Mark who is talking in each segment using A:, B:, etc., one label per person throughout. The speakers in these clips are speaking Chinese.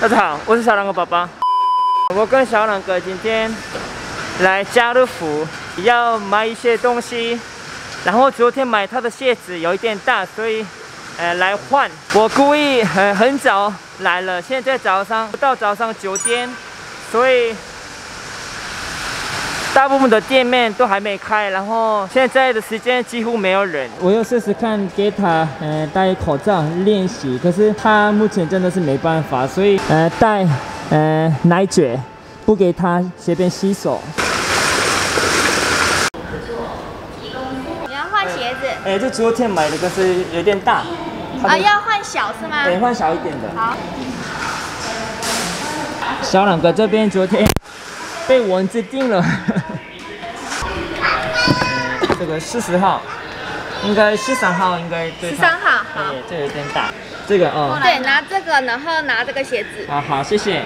A: 大家好，我是小狼哥爸爸。我跟小狼哥今天来家乐福要买一些东西，然后昨天买他的鞋子有一点大，所以来换。我故意很早来了，现在不到早上9点，所以大部分的店面都还没开，然后现在的时间几乎没有人。我又试试看给他戴口罩练习，可是他目前真的是没办法，所以戴奶嘴，不给他随便洗手。
B: 你要换鞋子？
A: 这昨天买的，可是有点大。
B: 要换小是吗？
A: 对，换小一点的。
B: 好。
A: 小两个这边昨天被蚊子叮了。这个40号，应该13号应该对。
B: 13号，好。
A: 这有点大。这个哦。
B: 对，拿这个，然后拿这个鞋子。
A: 好，谢谢。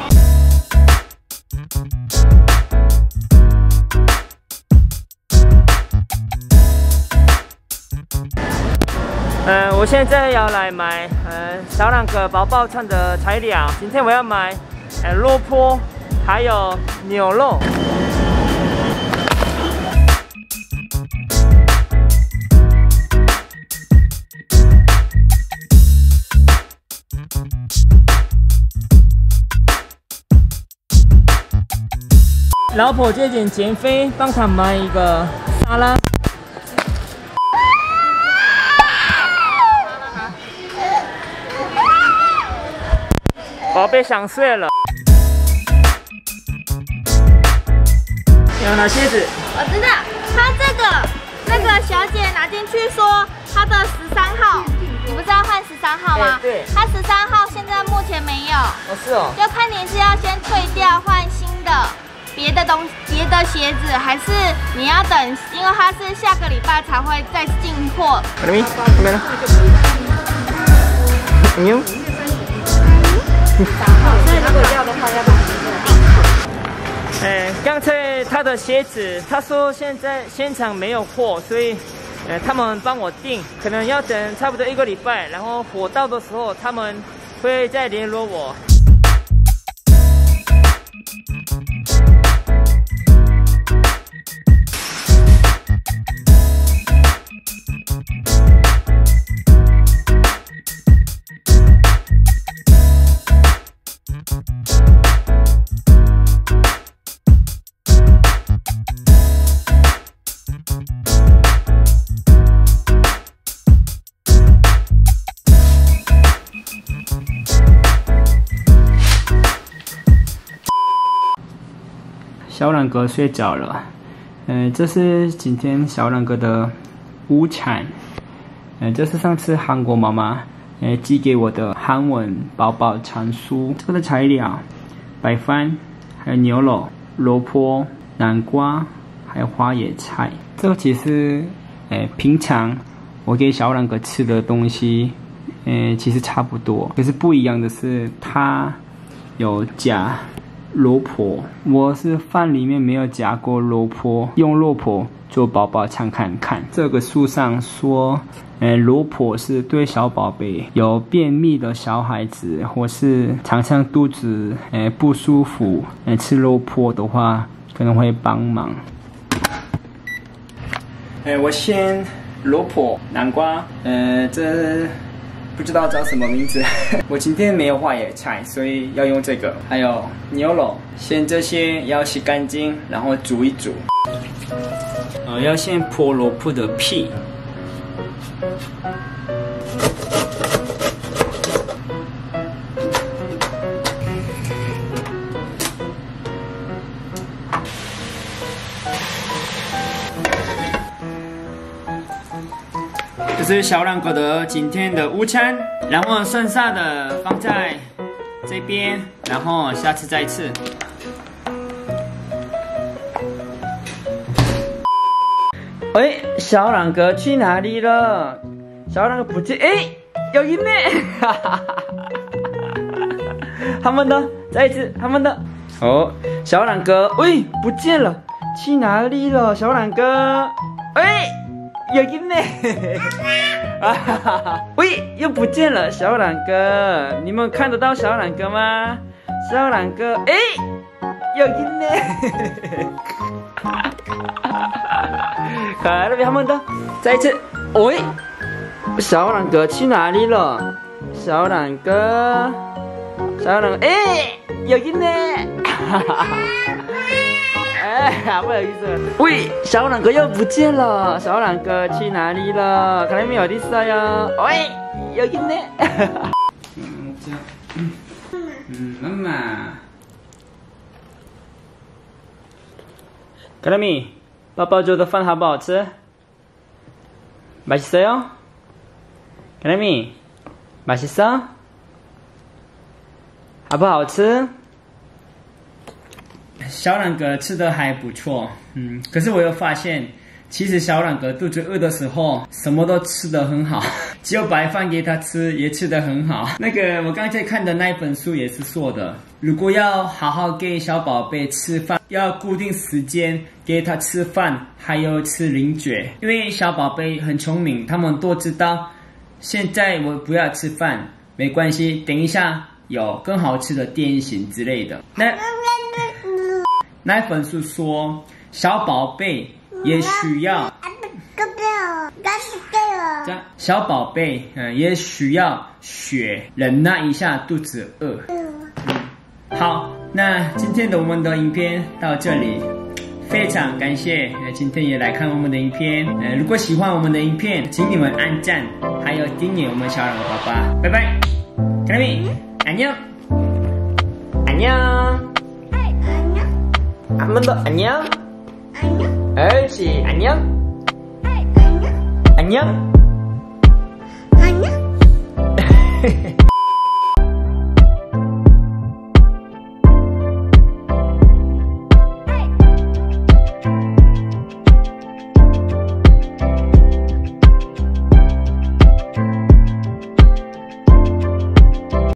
A: 我现在要来买小两个包包餐的材料。今天我要买肉脯，还有牛肉。老婆最近减肥，帮她买一个沙拉。宝贝想睡了。要拿鞋子。
B: 我知道，他那个小姐拿进去说她的13号，你不是要换13号吗？
A: 对。
B: 她13号现在目前没有。
A: 哦，是哦。
B: 就看你是要先退掉换新的别的鞋子，还是你要等，因为它是下个礼拜才会再进货。
A: 这边了。牛。
B: 所以如果要的话，要把
A: 刚才他的鞋子，他说现在现场没有货，所以他们帮我订，可能要等差不多1个礼拜，然后货到的时候他们会再联络我。小两哥睡着了，这是今天小两哥的午餐，这是上次韩国妈妈寄给我的韩文宝宝餐书。这个的材料：白饭，还有牛肉、萝卜、南瓜，还有花椰菜。这个其实平常我给小两哥吃的东西，其实差不多，可是不一样的是它有加萝卜，我是饭里面没有加过萝卜，用萝卜做宝宝餐看看。这个书上说，萝卜是对小宝贝有便秘的小孩子，或是常常肚子不舒服，吃萝卜的话可能会帮忙。我先萝卜、南瓜，这不知道叫什么名字。我今天没有花椰菜，所以要用这个。还有牛肉，先这些要洗干净，然后煮一煮。要先剥萝卜的皮。这是小两个的今天的午餐，然后剩下的放在这边，然后下次再吃。喂，小两个去哪里了？小两个不见，有一妹，他们呢？再一次，他们的。哦，小两个，喂，不见了，去哪里了？小两个， 여기 있네. 喂，又不见了，小冉哥，你们看得到小冉哥吗？小冉哥，哎，여기 있네. 来，那边한번 더，再一次。喂，小冉哥去哪里了？小冉哥，小冉哥，哎，여기 있네. 哎，不好意思。喂，小冉哥又不见了，小冉哥去哪里了？看来没有地色哟。喂，여기 있네. 妈妈。가람이，爸爸做的饭好不好吃？ 맛있어요? 가람이, 맛있어? 好不好吃？小冉哥吃的还不错，可是我又发现，其实小冉哥肚子饿的时候，什么都吃得很好，只有白饭给他吃，也吃得很好。那个我刚才看的那一本书也是说的，如果要好好给小宝贝吃饭，要固定时间给他吃饭，还有吃零嘴，因为小宝贝很聪明，他们都知道，现在我不要吃饭，没关系，等一下有更好吃的点心之类的。那本书说，小宝贝也需要，小宝贝也需要学忍耐一下肚子饿。好，那今天的我们的影片到这里，非常感谢今天也来看我们的影片。如果喜欢我们的影片，请你们按赞，还有订阅我们小冉爸爸。拜拜，가람이 안녕. 안녕. 한 번 더 안녕. 안녕. 옳지 안녕. 안녕. 안녕.